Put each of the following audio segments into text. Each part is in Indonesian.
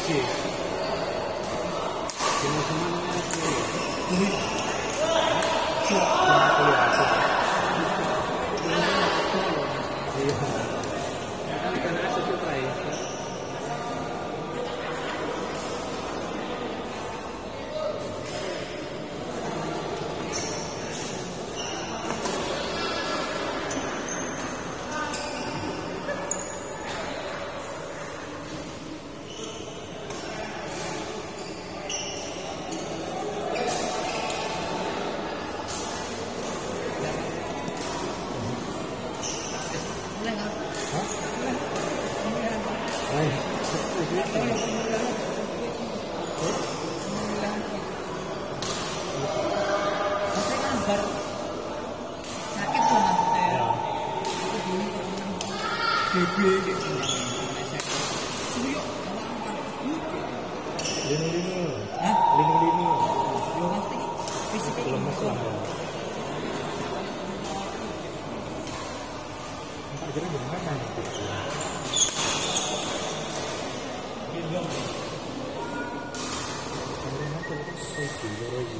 sih. Ini semuanya ini. Sakit tuh maksudnya. Linu-linu. Hah? Linu-linu. Lemas nih. Fisiknya Lemes lah ya. Tak kira gimana nih? Kamera tuh sih lagi.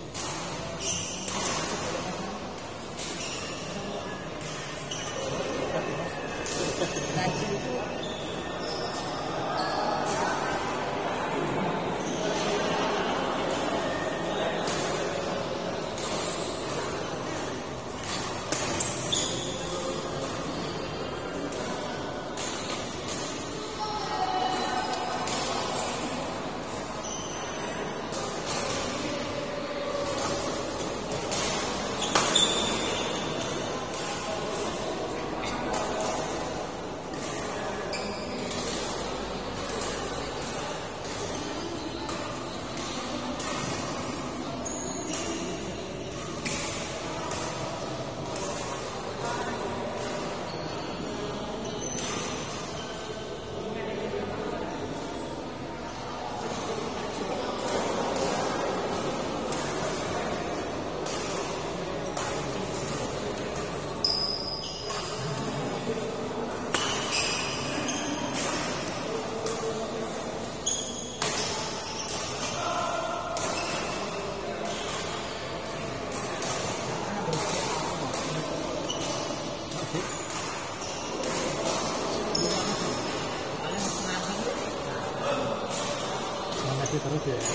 Terus ya.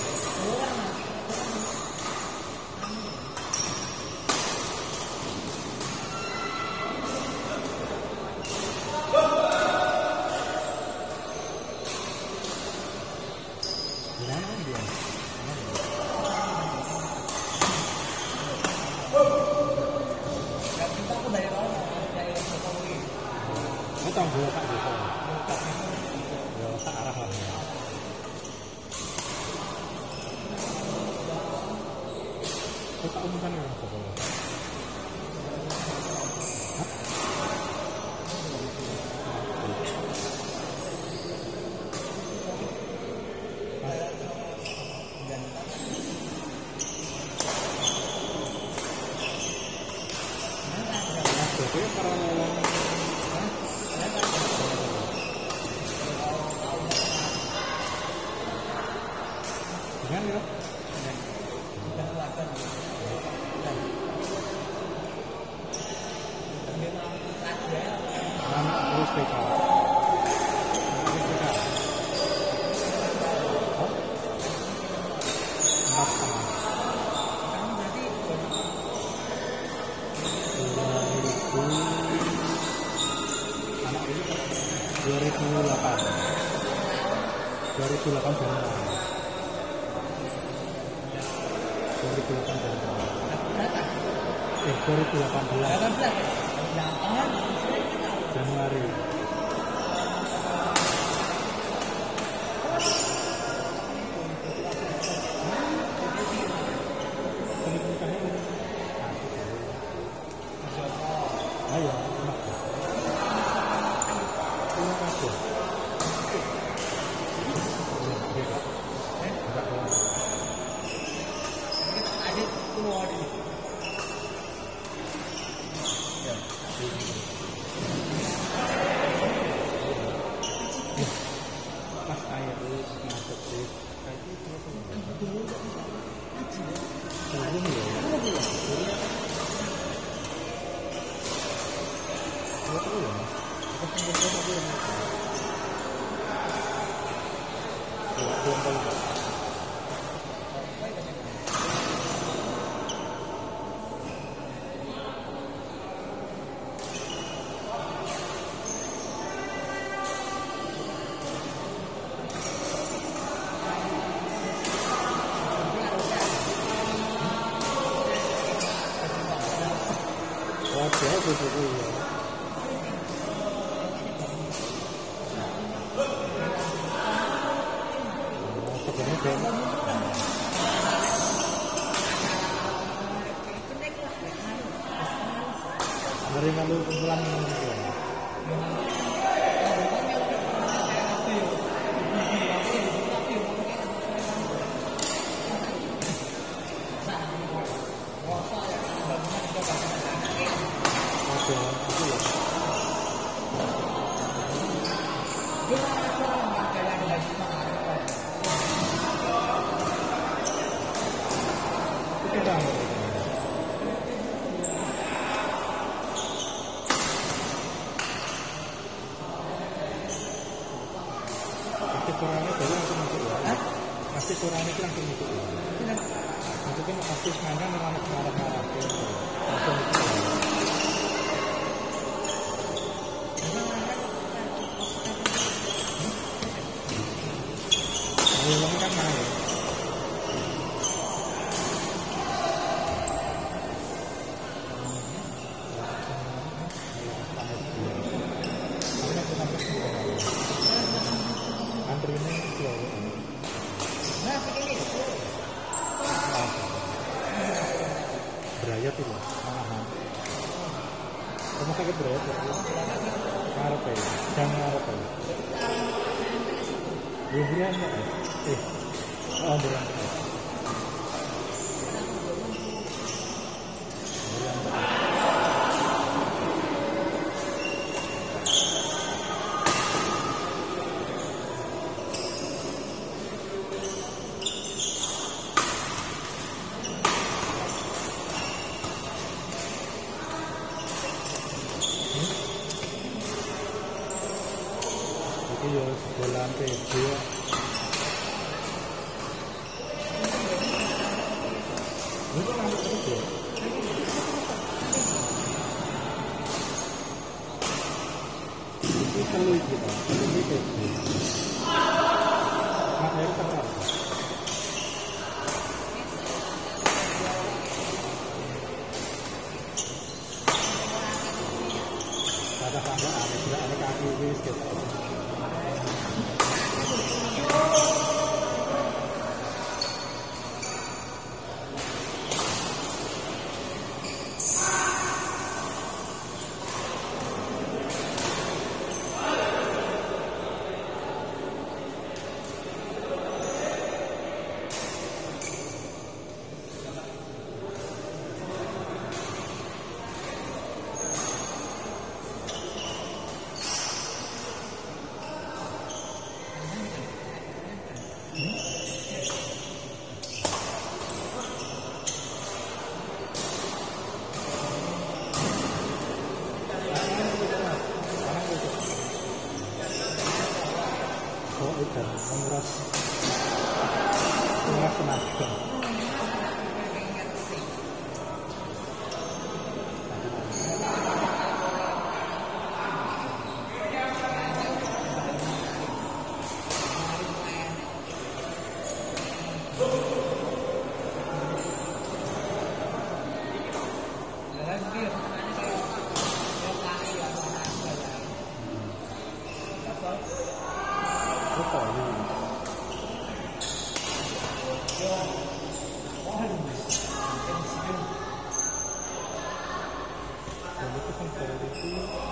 Gimana dia? Kita aku dari awal dari Jokowi. Ini tahun dua tak bisa. Ya tak arah lah ya. Kau tak umumkan ya Jokowi. Jadi para dengan ya. Terus PK. Anak ini 2008 Januari 2018 Januari. Ayo, terima kasih. Ada keluar ini. Ya. Turun ya. Apa tuh ya? Apa sih yang aku yang belum tahu. Wah, bagus itu ya. Dari lalu kumpulan gitu. Kurangnya baru langsung masuk ya. Pasti kurangnya itu langsung masuk ya. Itu kan pasti semuanya marah-marah langsung itu. Ini kan mana? Berayat itu malahan. Rumah sakit berayat ya? Ngarep ya? Jangan ngarep ya? Bulan ya? Oh bulan. Jadi ya bulan dia. Ini kan lanjut terus ya. Ini perlu kita, ini itu. Materi terang. Kata tangga ada kaki wis gitu. Dan menguras tenaga. Dan itu kan dari itu